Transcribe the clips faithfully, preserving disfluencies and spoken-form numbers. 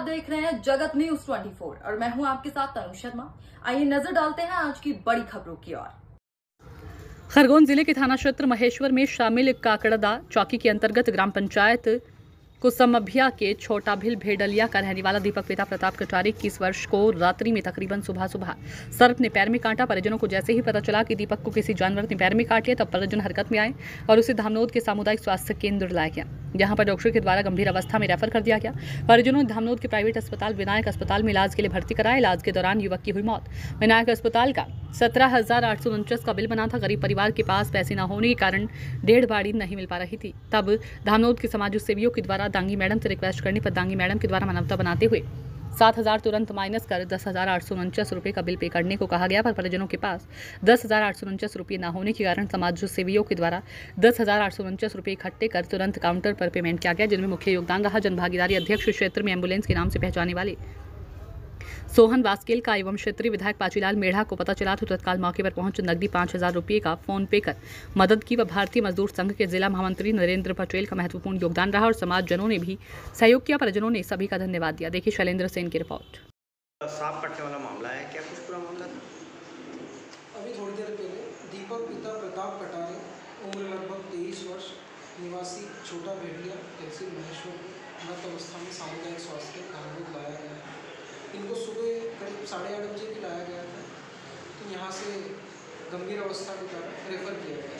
देख रहे हैं जगत न्यूज चौबीस और मैं हूं आपके साथ तनु शर्मा। आइए नजर डालते हैं आज की बड़ी खबरों की ओर। खरगोन जिले के थाना क्षेत्र महेश्वर में शामिल काकड़दा चौकी के अंतर्गत ग्राम पंचायत कुसमभिया के छोटा भिल भेडलिया का रहने वाला दीपक पिता प्रताप कटारे इक्कीस वर्ष को रात्रि में तकरीबन सुबह सुबह सर्प ने पैर में काटा। परिजनों को जैसे ही पता चला कि दीपक को किसी जानवर ने पैर में काट लिया, तब परिजन हरकत में आए और उसे धामनोद के सामुदायिक स्वास्थ्य केंद्र लाया गया, जहां पर डॉक्टर के द्वारा गंभीर अवस्था में रेफर कर दिया गया। परिजनों ने धामनोद के प्राइवेट अस्पताल विनायक अस्पताल में इलाज के लिए भर्ती कराया। इलाज के दौरान युवक की हुई मौत। विनायक अस्पताल का सत्रह हजार आठ सौ उनचास का बिल बना था। गरीब परिवार के पास पैसे न होने के कारण डेढ़ बाड़ी नहीं मिल पा रही थी। तब धामनोद के समाज सेवियों के द्वारा दांगी मैडम से रिक्वेस्ट करने पर दांगी मैडम के द्वारा मानवता बनाते हुए सात हजार तुरंत माइनस कर दस हजार आठ सौ उनचास रुपये का बिल पे करने को कहा गया। पर परिजनों के पास दस हजार आठ सौ उनचास रुपये न होने के कारण समाज सेवियों के द्वारा दस हजार आठ सौ उनचास रुपये इकट्ठे कर तुरंत काउंटर पर पेमेंट किया गया, जिनमें मुख्य योगदान रहा जनभागीदारी अध्यक्ष क्षेत्र में एम्बुलेंस के नाम से पहचाने वाले सोहन वास्केल का एवं क्षेत्रीय विधायक पाचीलाल मेढ़ा को पता चला तो तत्काल मौके पर पहुंच नकदी पांच हजार रुपये का फोन पे कर मदद की। व भारतीय मजदूर संघ के जिला महामंत्री नरेंद्र पटेल का महत्वपूर्ण योगदान रहा और समाज जनों ने भी सहयोग किया। परिजनों ने सभी का धन्यवाद दिया। देखिए शैलेंद्र सेन की रिपोर्ट। सांप काटने वाला मामला है, क्या कुछ पूरा मामला था? अभी थोड़ी देर पहले दीपक पिता प्रताप कटारे उम्र लगभग तेईस वर्ष निवासी छोटा भेड़िया तहसील महेश्वर मृत अवस्था में सामुदायिक स्वास्थ्य केंद्र लाया गया है। इनको सुबह करीब साढ़े आठ बजे भी लाया गया था, तो यहाँ से गंभीर अवस्था के कारण रेफर किया गया।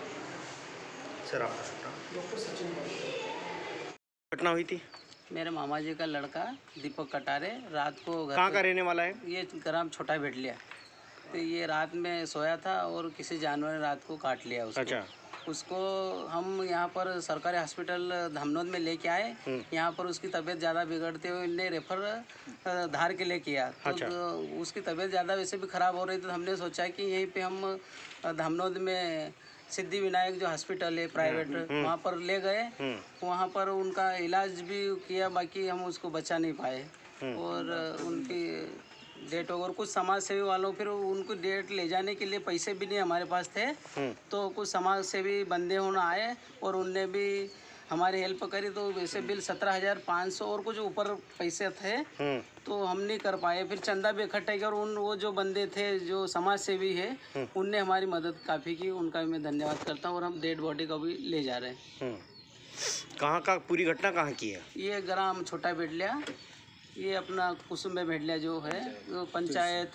सर आपका शुक्रिया। डॉक्टर सचिन पाटिल। घटना हुई थी? मेरे मामा जी का लड़का दीपक कटारे रात को कहाँ का रहने वाला है? ये ग्राम छोटा भेड़लिया। तो ये रात में सोया था और किसी जानवर ने रात को काट लिया उसको। अच्छा। उसको हम यहाँ पर सरकारी हॉस्पिटल धामनोद में लेके आए। यहाँ पर उसकी तबीयत ज़्यादा बिगड़ते हुए इन्हें रेफर धार के लिए किया। तो, अच्छा। तो उसकी तबीयत ज़्यादा वैसे भी ख़राब हो रही थी, तो हमने सोचा कि यहीं पे हम धामनोद में सिद्धि विनायक जो हॉस्पिटल है प्राइवेट, वहाँ पर ले गए। वहाँ पर उनका इलाज भी किया, बाकी हम उसको बचा नहीं पाए और उनकी डेट वगैरह कुछ समाज सेवी वालों फिर उनको डेट ले जाने के लिए पैसे भी नहीं हमारे पास थे, तो कुछ समाज सेवी बंदे होने आए और उनने भी हमारी हेल्प करी। तो वैसे बिल सत्रह हजार पाँच सौ और कुछ ऊपर पैसे थे, तो हम नहीं कर पाए। फिर चंदा भी इकट्ठा किया और उन वो जो बंदे थे जो समाज सेवी है उनने हमारी मदद काफ़ी की, उनका भी मैं धन्यवाद करता हूँ। और हम डेड बॉडी को भी ले जा रहे हैं। कहाँ का पूरी घटना कहाँ की है? ये ग्राम छोटा भेड़लिया, ये अपना कुसुम्बिया भेड़लिया जो है वो पंचायत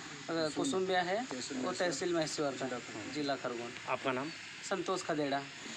कुसुम्बिया है, वो तहसील महेश्वर का, जिला खरगोन। आपका नाम? संतोष खदेड़ा।